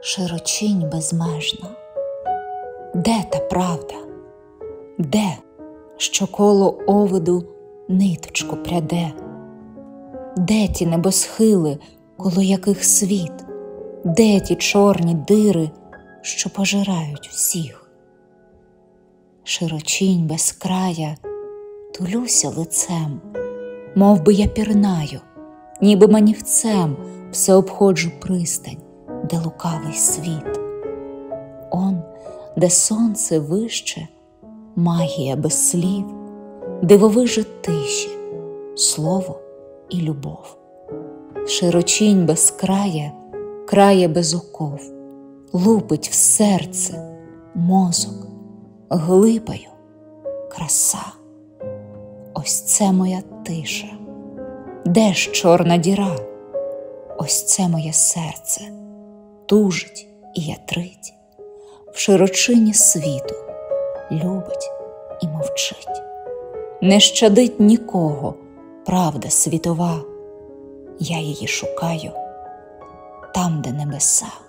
широчинь безмежна. Де та правда? Де, що коло овиду ниточку пряде? Де ті небосхили, коло яких світ? Де ті чорні дири, що пожирають всіх? Широчинь без края, тулюся лицем, мов би я пірнаю, ніби манівцем все обходжу пристань, де лукавий світ. Он, де сонце вище, магія без слів, дивовижа тиші, слово і любов. Широчинь без края, крає без оков, лупить в серце, мозок, глибою краса. Ось це моя тиша. Де ж чорна діра? Ось це моє серце тужить і ятрить, в широчині світу любить і мовчить. Не щадить нікого правда світова, я її шукаю там, де небеса.